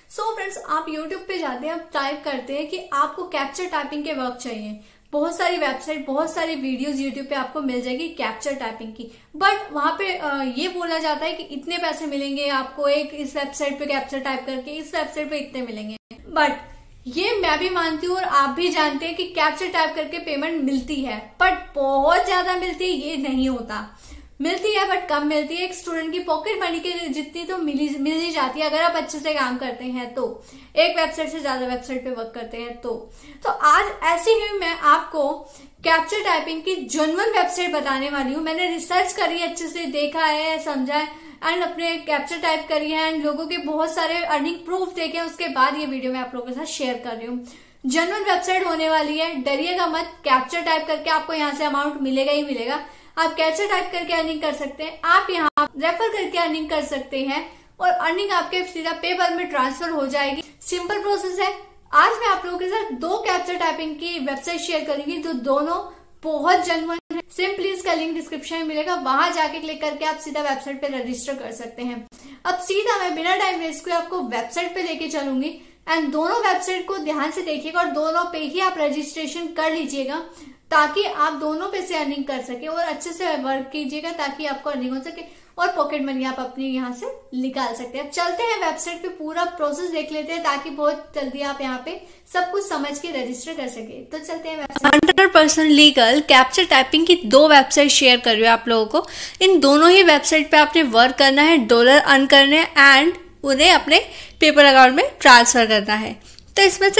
So friends, आप YouTube पे जाते हैं, आप टाइप करते हैं कि आपको कैप्चर टाइपिंग के वर्क चाहिए। बहुत सारी वेबसाइट, बहुत सारी वीडियोस यूट्यूब पे आपको मिल जाएगी कैप्चर टाइपिंग की। बट वहां पे ये बोला जाता है कि इतने पैसे मिलेंगे आपको एक इस वेबसाइट पे कैप्चर टाइप करके, इस वेबसाइट पे इतने मिलेंगे। बट ये मैं भी मानती हूँ और आप भी जानते हैं कि कैप्चर टाइप करके पेमेंट मिलती है, बट बहुत ज्यादा मिलती है ये नहीं होता। मिलती है बट कम मिलती है। एक स्टूडेंट की पॉकेट मनी के जितनी तो मिल ही जाती है अगर आप अच्छे से काम करते हैं तो, एक वेबसाइट से ज्यादा वेबसाइट पे वर्क करते हैं तो आज ऐसी ही मैं आपको कैप्चर टाइपिंग की जेन्युइन वेबसाइट बताने वाली हूँ। मैंने रिसर्च करी, अच्छे से देखा है, समझा है एंड अपने कैप्चर टाइप करी है एंड लोगों के बहुत सारे अर्निंग प्रूफ देखे हैं। उसके बाद ये वीडियो मैं आप लोगों के साथ शेयर कर रही हूँ। जेन्युइन वेबसाइट होने वाली है, डरिएगा मत। कैप्चर टाइप करके आपको यहाँ से अमाउंट मिलेगा ही मिलेगा। आप कैप्चर टाइप करके अर्निंग कर सकते हैं, आप यहाँ रेफर करके अर्निंग कर सकते हैं और अर्निंग आपके सीधा पेपल में ट्रांसफर हो जाएगी। सिंपल प्रोसेस है। आज मैं आप लोगों के साथ दो कैप्चर टाइपिंग की वेबसाइट शेयर करूंगी जो दोनों बहुत जेन्युइन है। सिंपली इसका लिंक डिस्क्रिप्शन में मिलेगा, वहां जाके क्लिक करके आप सीधा वेबसाइट पे रजिस्टर कर सकते हैं। अब सीधा मैं बिना टाइम वेस्ट हुए आपको वेबसाइट पे लेके चलूंगी एंड दोनों वेबसाइट को ध्यान से देखिएगा और दोनों पे ही आप रजिस्ट्रेशन कर लीजिएगा ताकि आप दोनों पे से अर्निंग कर सके और अच्छे से वर्क कीजिएगा ताकि आपको अर्निंग हो सके और पॉकेट मनी आप अपनी यहाँ से निकाल सकते हैं। अब चलते हैं वेबसाइट पे, पूरा प्रोसेस देख लेते हैं ताकि बहुत जल्दी आप यहाँ पे सब कुछ समझ के रजिस्टर कर सके। तो चलते हैं वेबसाइट। 100% लीगल कैप्चर टाइपिंग की दो वेबसाइट शेयर कर रही हूँ आप लोगों को। इन दोनों ही वेबसाइट पे आपने वर्क करना है, डॉलर अर्न करने एंड उन्हें अपने पेपर अकाउंट में ट्रांसफर करना है। तो इसमें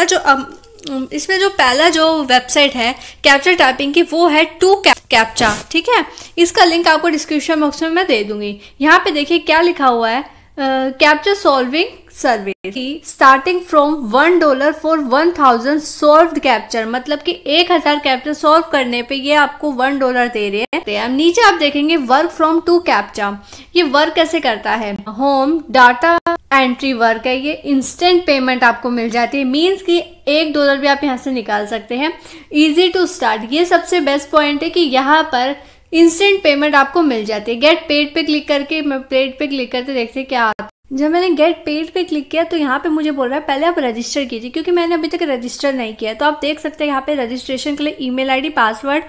जो पहला जो वेबसाइट है कैप्चर टाइपिंग की वो है टू कैप्चा। ठीक है, इसका लिंक आपको डिस्क्रिप्शन बॉक्स में मैं दे दूंगी। यहाँ पे देखिए क्या लिखा हुआ है, captcha solving service starting from $1 for 1000 solved captcha. मतलब कि 1000 कैप्चर सॉल्व करने पे ये आपको $1 दे रहे हैं। अब नीचे आप देखेंगे वर्क फ्रॉम टू कैप्चा। ये वर्क कैसे करता है, होम डाटा एंट्री वर्क है। ये इंस्टेंट पेमेंट आपको मिल जाती है, मीन्स कि $1 भी आप यहाँ से निकाल सकते हैं। इजी टू स्टार्ट, ये सबसे बेस्ट पॉइंट है कि यहाँ पर इंस्टेंट पेमेंट आपको मिल जाती है। गेट पेड पे क्लिक करके, मैं पेड पे क्लिक करते देखते क्या आता है। जब मैंने गेट पेड पे क्लिक किया तो यहाँ पे मुझे बोल रहा है पहले आप रजिस्टर कीजिए, क्योंकि मैंने अभी तक रजिस्टर नहीं किया। तो आप देख सकते हैं यहाँ पे रजिस्ट्रेशन के लिए email ID, password,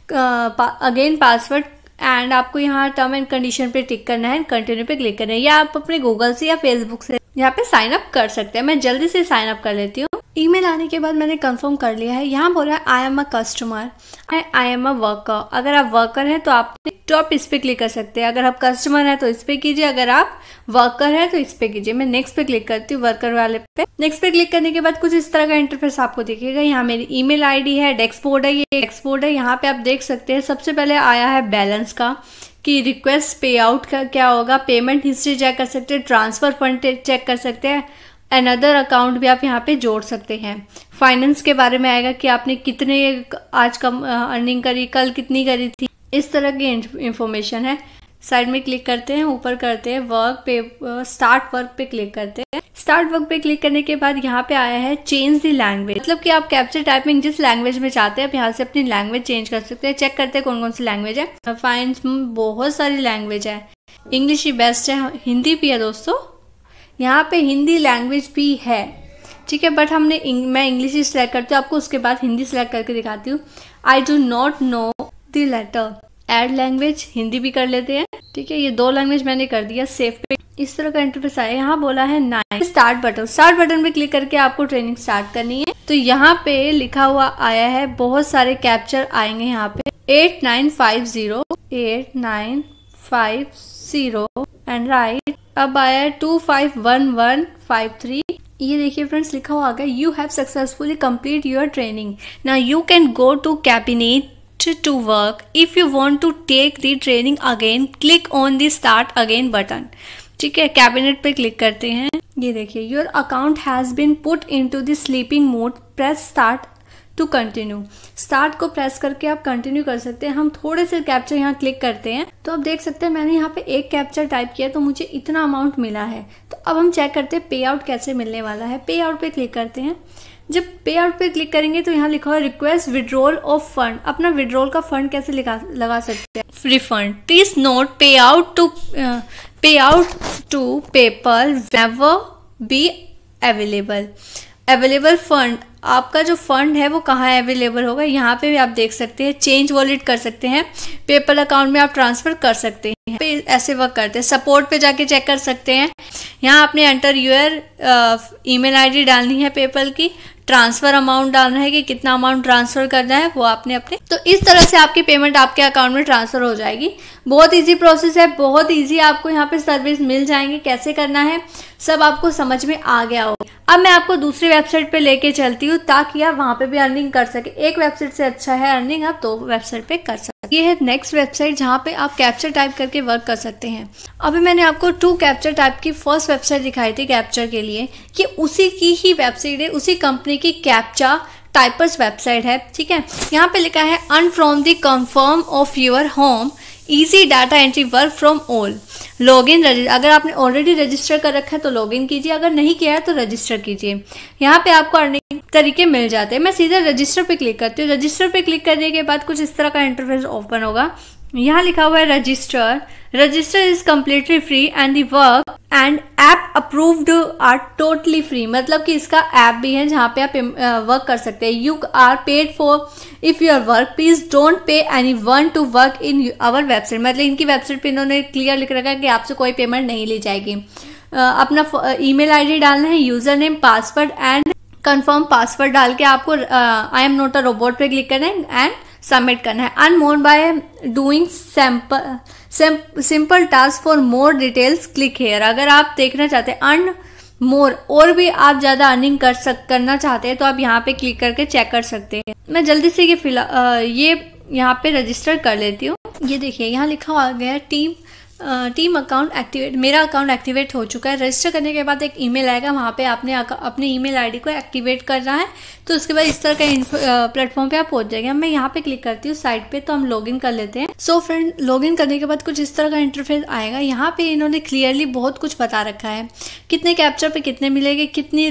again password and आपको यहाँ टर्म एंड कंडीशन पे टिक करना है, कंटिन्यू पे क्लिक करना है। या आप अपने गूगल से या फेसबुक से यहाँ पे साइन अप कर सकते हैं। मैं जल्दी से साइन अप कर लेती हूँ। ईमेल आने के बाद मैंने कंफर्म कर लिया है। यहाँ बोल रहा है I am a customer, I am a worker. अगर आप वर्कर हैं तो आप इस पे क्लिक कर सकते हैं। अगर आप कस्टमर हैं तो इस पे कीजिए, अगर आप वर्कर हैं तो इस पे कीजिए। मैं नेक्स्ट पे क्लिक करती हूँ, वर्कर वाले पे। नेक्स्ट पे क्लिक करने के बाद कुछ इस तरह का इंटरफेस आपको दिखेगा। यहाँ मेरी ईमेल आईडी है, डैशबोर्ड है, ये डैशबोर्ड है। यहाँ पे आप देख सकते हैं सबसे पहले आया है बैलेंस का कि रिक्वेस्ट पे आउट का क्या होगा, पेमेंट हिस्ट्री चेक कर सकते हैं, ट्रांसफर फंड चेक कर सकते हैं, अनदर अकाउंट भी आप यहाँ पे जोड़ सकते हैं। फाइनेंस के बारे में आएगा कि आपने कितने आज कम अर्निंग करी, कल कितनी करी थी, इस तरह की इंफॉर्मेशन है। साइड में क्लिक करते हैं, ऊपर करते हैं वर्क पे, स्टार्ट वर्क पे क्लिक करते हैं। स्टार्ट वर्क पे क्लिक करने के बाद यहाँ पे आया है चेंज द लैंग्वेज। मतलब कि आप कैप्चर टाइपिंग जिस लैंग्वेज में चाहते हैं आप यहाँ से अपनी लैंग्वेज चेंज कर सकते हैं। चेक करते हैं कौन कौन सी लैंग्वेज है। फाइन, बहुत सारी लैंग्वेज है, इंग्लिश ही बेस्ट है, हिंदी भी है दोस्तों। यहाँ पे हिंदी लैंग्वेज भी है, ठीक है, बट मैं इंग्लिश ही सिलेक्ट करती हूँ। आपको उसके बाद हिंदी सिलेक्ट करके दिखाती हूँ। I do not know the letter, add language, Hindi भी कर लेते हैं। ठीक है, ये दो लैंग्वेज मैंने कर दिया। सेव पे इस तरह का इंटरफेस आया। यहाँ बोला है 9 स्टार्ट बटन पे क्लिक करके आपको ट्रेनिंग स्टार्ट करनी है। तो यहाँ पे लिखा हुआ आया है, बहुत सारे कैप्चर आएंगे यहाँ पे 8950 एंड राइट। अब आया 251153। ये देखिए फ्रेंड्स, लिखा हुआ आ गया you have successfully complete your training, now you can go to cabinet to work. If you want to take the training again, click on the start again button. ठीक है, कैबिनेट पे क्लिक करते हैं। ये देखिए your account has been put into the sleeping mode, press start to continue. Start को press करके आप कंटिन्यू कर सकते हैं। हम थोड़े से कैप्चर यहाँ क्लिक करते हैं तो आप देख सकते हैं मैंने यहाँ पे एक कैप्चर टाइप किया तो मुझे इतना अमाउंट मिला है। तो अब हम चेक करते हैं पे आउट कैसे मिलने वाला है। पे आउट पे क्लिक करते हैं। जब पे आउट पे क्लिक करेंगे तो यहाँ लिखा हुआ है रिक्वेस्ट विड्रॉल ऑफ फंड। अपना विड्रॉल का फंड कैसे लगा सकते हैं, refund. Please note pay out to paper never be available fund, आपका जो फंड है वो कहाँ अवेलेबल होगा, यहाँ पे भी आप देख सकते हैं। चेंज वॉलेट कर सकते हैं, पेपल अकाउंट में आप ट्रांसफर कर सकते हैं, पे ऐसे वर्क करते हैं। सपोर्ट पे जाके चेक कर सकते हैं। यहाँ आपने एंटर यूर ईमेल आईडी डालनी है पेपल की, ट्रांसफर अमाउंट डालना है कि कितना अमाउंट ट्रांसफर करना है वो आपने अपने, तो इस तरह से आपकी पेमेंट आपके अकाउंट में ट्रांसफर हो जाएगी। बहुत इजी प्रोसेस है, बहुत इजी आपको यहाँ पे सर्विस मिल जाएंगे। कैसे करना है सब आपको समझ में आ गया हो। अब मैं आपको दूसरी वेबसाइट पे लेके चलती हूँ ताकि आप वहां पे भी अर्निंग कर सके। एक वेबसाइट से अच्छा है अर्निंग आप 2 वेबसाइट पे कर सकते। ये है नेक्स्ट वेबसाइट जहाँ पे आप कैप्चर टाइप करके वर्क कर सकते हैं। अभी मैंने आपको 2 कैप्चर टाइप की फर्स्ट वेबसाइट दिखाई थी कैप्चर के लिए, कि उसी की ही वेबसाइट है, उसी कंपनी की कैप्चा टाइपर्स वेबसाइट है। ठीक है, यहाँ पे लिखा है earn from the comfort of your home, easy data entry work from all, login. अगर आपने ऑलरेडी रजिस्टर कर रखा है तो लॉगिन कीजिए, अगर नहीं किया है तो रजिस्टर कीजिए। यहाँ पे आपको अर्निंग तरीके मिल जाते हैं। मैं सीधा रजिस्टर पे क्लिक करती हूँ। रजिस्टर पे क्लिक करने के बाद कुछ इस तरह का इंटरफेस ओपन होगा। यहाँ लिखा हुआ है register is completely free and the work and app approved are totally free, मतलब कि इसका ऐप भी है जहाँ पे आप वर्क कर सकते हैं। You are paid for if your work, please don't pay anyone to work in our website, मतलब इनकी वेबसाइट पे इन्होंने क्लियर लिख रखा है कि आपसे कोई पेमेंट नहीं ली जाएगी। अपना ईमेल आईडी डालना है, user name, password and confirm password डाल के आपको I am not a robot पे क्लिक करना है एंड सबमिट करना है। Earn more by doing simple task, for more details click here. अगर आप देखना चाहते हैं अर्न मोर, और भी आप ज्यादा अर्निंग करना चाहते हैं तो आप यहाँ पे क्लिक करके चेक कर सकते हैं। मैं जल्दी से ये यहाँ पे रजिस्टर कर लेती हूँ। ये देखिए यहाँ लिखा आ गया है टीम अकाउंट एक्टिवेट। मेरा अकाउंट एक्टिवेट हो चुका है। रजिस्टर करने के बाद एक ईमेल आएगा, वहाँ पे आपने अपने ईमेल आईडी को एक्टिवेट करना है। तो उसके बाद इस तरह का प्लेटफॉर्म पे आप पहुंच जाएंगे। मैं यहाँ पे क्लिक करती हूँ साइट पे, तो हम लॉगिन कर लेते हैं। सो फ्रेंड, लॉगिन करने के बाद कुछ इस तरह का इंटरफेस आएगा। यहाँ पे इन्होंने क्लियरली बहुत कुछ बता रखा है, कितने कैप्चर पे कितने मिलेंगे, कितनी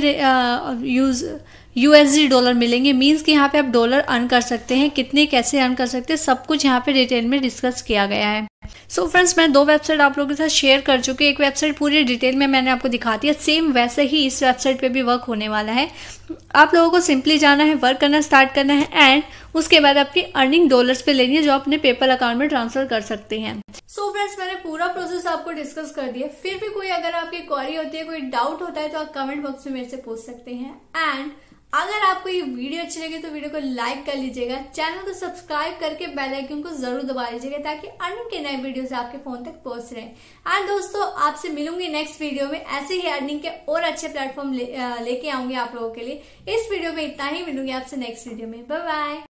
USD डॉलर मिलेंगे, मीन्स कि यहाँ पे आप डॉलर अर्न कर सकते हैं, कितने कैसे अर्न कर सकते हैं, सब कुछ यहाँ पे डिटेल में डिस्कस किया गया है। सो फ्रेंड्स, मैं 2 वेबसाइट आप लोगों के साथ शेयर कर चुकी हूँ। एक वेबसाइट पूरी डिटेल में मैंने आपको दिखा दिया, सेम वैसे ही इस वेबसाइट पे भी वर्क होने वाला है। आप लोगों को सिंपली जाना है, वर्क करना स्टार्ट करना है एंड उसके बाद आपकी अर्निंग डॉलर्स पे लेनी है जो अपने पेपल अकाउंट में ट्रांसफर कर सकते हैं। सो फ्रेंड्स, मैंने पूरा प्रोसेस आपको डिस्कस कर दिया। फिर भी कोई अगर आपकी क्वेरी होती है, कोई डाउट होता है तो आप कमेंट बॉक्स में मेरे से पूछ सकते हैं। एंड अगर आपको ये वीडियो अच्छी लगी तो वीडियो को लाइक कर लीजिएगा, चैनल को सब्सक्राइब करके बेल आइकन को जरूर दबा लीजिएगा ताकि अर्निंग के नए वीडियोस आपके फोन तक पहुंच रहे। एंड दोस्तों, आपसे मिलूंगी नेक्स्ट वीडियो में। ऐसे ही अर्निंग के और अच्छे प्लेटफॉर्म लेके आऊंगी आप लोगों के लिए। इस वीडियो में इतना ही, मिलूंगी आपसे नेक्स्ट वीडियो में। Bye bye.